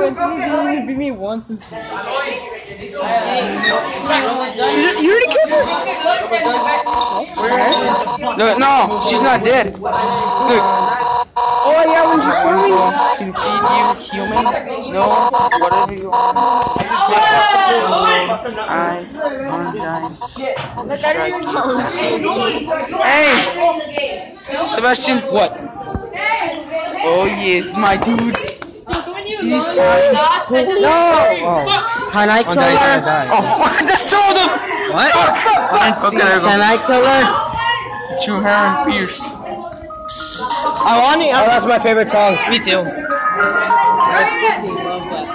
didn't beat me once since. You already killed her? No, she's not dead. Look. Oh yeah, when she's swimming. Can you heal me? No, whatever you want. I wanna die. Hey! Sebastian, what? Oh yes, my dude. He's No! Can I kill her? Oh, fuck, I just told him! What? Okay, can I kill her? Chew her and Pierce. I want it. Oh, that's my favorite song. Me too. I freaking love that.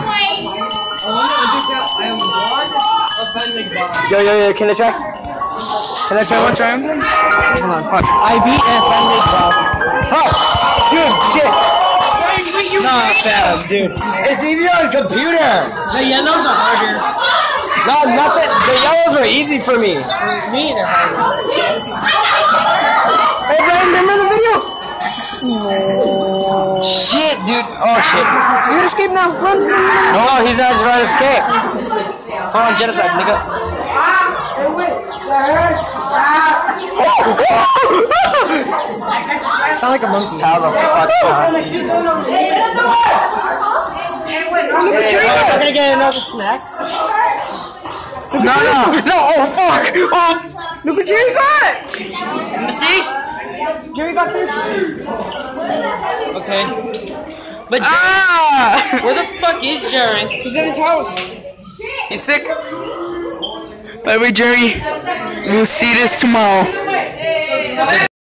Yo, can I try? Can I try one time? Hold on, fuck. I beat a friendly Bob. Oh! Dude, shit! Not bad, dude. It's easy on computer! The yellows are harder. No, nothing. The yellows were easy for me. For me, they're harder. Hey, Brian, remember the video? Shit, dude. Oh, shit. You can escape now. Run. No, he's not trying to escape. Hold on, genocide, nigga. Sound like a monkey. How the fuck? I'm gonna get another snack. No, oh, fuck. Oh. Look what Jerry got. Let me see. Jerry got this. Okay. But Jerry, where the fuck is Jerry? He's at his house. He's sick. By the way, Jerry, we'll see this tomorrow.